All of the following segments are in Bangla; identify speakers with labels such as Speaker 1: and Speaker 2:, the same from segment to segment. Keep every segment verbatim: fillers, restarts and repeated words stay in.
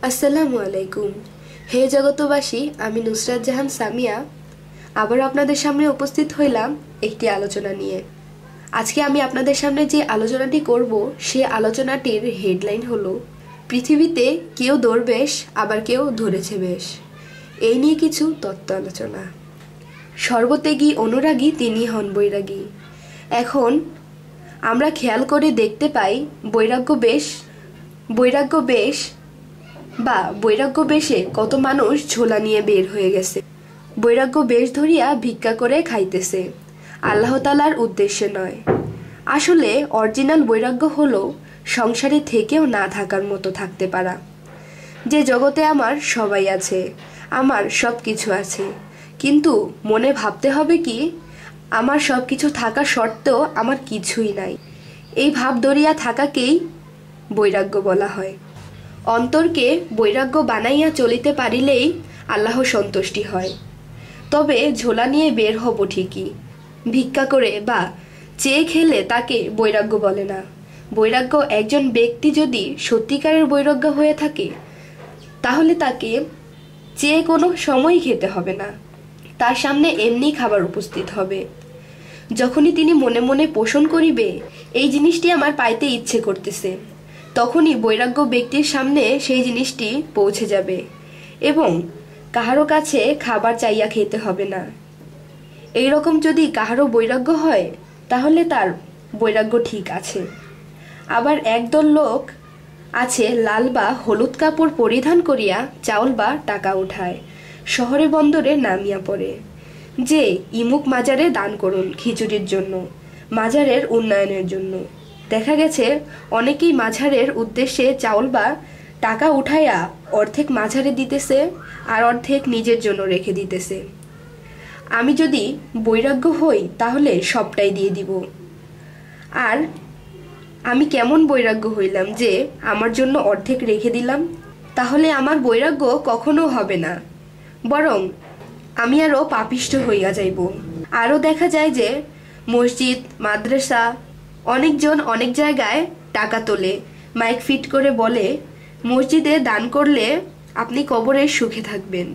Speaker 1: আসসালামু আলাইকুম। হে জগতবাসী, আমি নুসরাত জাহান সামিয়া আবার আপনাদের সামনে উপস্থিত হইলাম একটি আলোচনা নিয়ে। আজকে আমি আপনাদের সামনে যে আলোচনাটি করব সে আলোচনাটির হেডলাইন হলো পৃথিবীতে কেউ দরবেশ আবার কেউ ধরেছে বেশ। এই নিয়ে কিছু তত্ত্ব আলোচনা। সর্বত্যাগী অনুরাগী তিনি হন বৈরাগী। এখন আমরা খেয়াল করে দেখতে পাই বৈরাগ্য বেশ বৈরাগ্য বেশ বা বৈরাগ্য বেশে কত মানুষ ঝোলা নিয়ে বের হয়ে গেছে। বৈরাগ্য বেশ ধরিয়া ভিক্ষা করে খাইতেছে, আল্লাহ তাআলার উদ্দেশ্যে নয়। আসলে অরিজিনাল বৈরাগ্য হলো সংসারে থেকেও না থাকার মতো থাকতে পারা। যে জগতে আমার সবাই আছে, আমার সব কিছু আছে, কিন্তু মনে ভাবতে হবে কি আমার সব কিছু থাকা সত্ত্বেও আমার কিছুই নাই। এই ভাব ধরিয়া থাকাকেই বৈরাগ্য বলা হয়। অন্তরকে বৈরাগ্য বানাইয়া চলিতে পারিলেই আল্লাহ সন্তুষ্টি হয়। তবে ঝোলা নিয়ে বের হব ঠিকই, ভিক্ষা করে বা চেয়ে খেলে তাকে বৈরাগ্য বলে না। বৈরাগ্য একজন ব্যক্তি যদি সত্যিকারের বৈরাগ্য হয়ে থাকে তাহলে তাকে চেয়ে কোনো সময় খেতে হবে না, তার সামনে এমনি খাবার উপস্থিত হবে। যখনই তিনি মনে মনে পোষণ করিবে এই জিনিসটি আমার পাইতে ইচ্ছে করতেছে, তখনই বৈরাগ্য ব্যক্তির সামনে সেই জিনিসটি পৌঁছে যাবে এবং কাহারো কাছে খাবার চাইয়া খেতে হবে না। এই রকম যদি কাহারো বৈরাগ্য হয় তাহলে তার বৈরাগ্য ঠিক আছে। আবার একদল লোক আছে লাল বা হলুদ কাপড় পরিধান করিয়া চাউল বা টাকা উঠায়, শহরে বন্দরে নামিয়া পড়ে যে ইমুক মাজারে দান করুন খিচুড়ির জন্য, মাজারের উন্নয়নের জন্য। দেখা গেছে অনেকেই মাঝারের উদ্দেশ্যে চাউল বা টাকা উঠাইয়া অর্ধেক মাঝারে দিতেছে আর অর্ধেক নিজের জন্য রেখে দিতেছে। আমি যদি বৈরাগ্য হই তাহলে সবটাই দিয়ে দিব। আর আমি কেমন বৈরাগ্য হইলাম যে আমার জন্য অর্ধেক রেখে দিলাম? তাহলে আমার বৈরাগ্য কখনো হবে না, বরং আমি আরো পাপিষ্ঠ হইয়া যাইব। আরো দেখা যায় যে মসজিদ, মাদ্রাসা, অনেকজন অনেক জায়গায় টাকা তোলে, মাইক ফিট করে বলে মসজিদে দান করলে আপনি কবরে সুখে থাকবেন,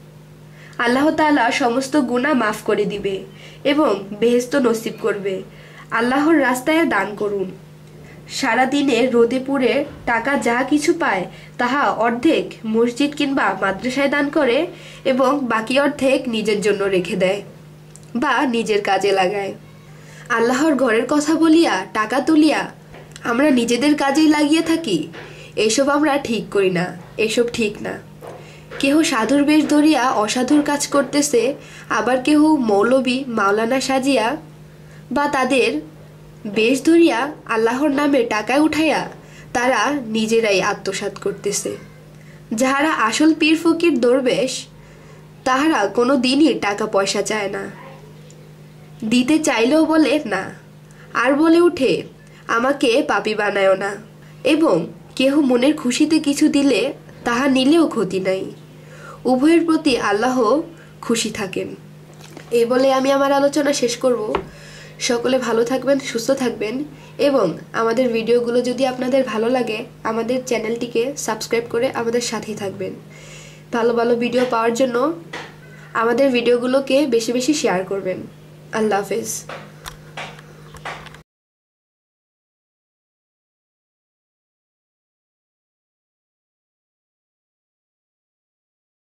Speaker 1: আল্লাহ তাআলা সমস্ত গুনাহ মাফ করে দিবে এবং বেহেশত নসিব করবে। আল্লাহর রাস্তায় দান করুন। সারা দিনে রোদে পুড়ে টাকা যা কিছু পায় তাহা অর্ধেক মসজিদ কিংবা মাদ্রাসায় দান করে এবং বাকি অর্ধেক নিজের জন্য রেখে দেয় বা নিজের কাজে লাগায়। আল্লাহর ঘরের কথা বলিয়া টাকা তুলিয়া আমরা নিজেদের কাজেই লাগিয়ে থাকি। এসব আমরা ঠিক করি না, এসব ঠিক না। কেহ সাধুর বেশ ধরিয়া অসাধুর কাজ করতেছে, আবার কেহ মৌলবী মাওলানা সাজিয়া বা তাদের বেশ ধরিয়া আল্লাহর নামে টাকা উঠাইয়া তারা নিজেরাই আত্মসাৎ করতেছে। যাহারা আসল পীর ফকির দরবেশ তাহারা কোনো দিনই টাকা পয়সা চায় না, দিতে চাইলেও বলে না, আর বলে উঠে আমাকে পাপী বানায়ও না। এবং কেহ মনের খুশিতে কিছু দিলে তাহা নিলেও ক্ষতি নাই, উভয়ের প্রতি আল্লাহ খুশি থাকেন। এই বলে আমি আমার আলোচনা শেষ করব। সকলে ভালো থাকবেন, সুস্থ থাকবেন এবং আমাদের ভিডিওগুলো যদি আপনাদের ভালো লাগে আমাদের চ্যানেলটিকে সাবস্ক্রাইব করে আমাদের সাথেই থাকবেন। ভালো ভালো ভিডিও পাওয়ার জন্য আমাদের ভিডিওগুলোকে বেশি বেশি শেয়ার করবেন। আল্লাহ হাফেজ।